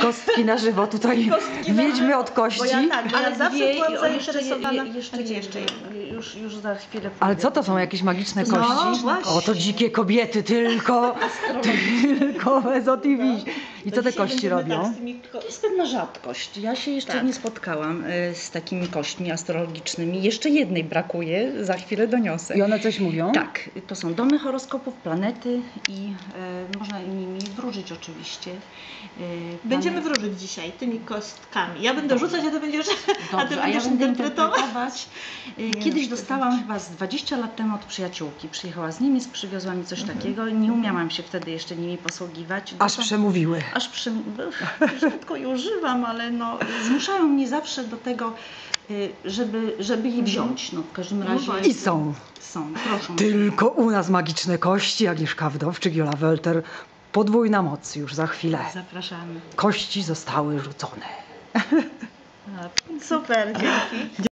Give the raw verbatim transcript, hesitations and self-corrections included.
kostki na żywo tutaj. Wiedźmy od kości. Bo ja tak, bo Ale ja zawsze dwie, byłam i o, zainteresowana. jeszcze, jeszcze, Gdzie jeszcze, już, już za chwilę. Ale co to są jakieś magiczne No, kości? właśnie. O, to dzikie kobiety, tylko, tylko bez O T V. I co te Dzisiaj kości będziemy robią? tak z tymi ko- To jest pewna rzadkość. Ja się jeszcze Tak. nie spotkałam e, z takimi kośćmi astrologicznymi. Jeszcze jednej brakuje, za chwilę doniosę. I one coś mówią? Tak, to są domy horoskopów, planety i e, można nimi wróżyć oczywiście. E, Będziemy planet- wróżyć dzisiaj tymi kostkami. Ja będę rzucać, a ty będziesz, a ty Dobrze, a ja będziesz będę interpretować. interpretować. E, Kiedyś dostałam chyba z dwadzieścia lat temu od przyjaciółki. Przyjechała z Niemiec, przywiozła mi coś Mhm. takiego. Nie umiałam się wtedy jeszcze nimi posługiwać. Aż Doszłam- przemówiły. Aż przy... rzadko je używam, ale no, zmuszają mnie zawsze do tego, y, żeby, żeby je wziąć. No, w każdym No razie właśnie. I są. są, proszę. Tylko u nas magiczne kości. Agnieszka Wdowczyk, Jola Welter. Podwójna moc już za chwilę. Zapraszamy. Kości zostały rzucone. A, Super, dzięki.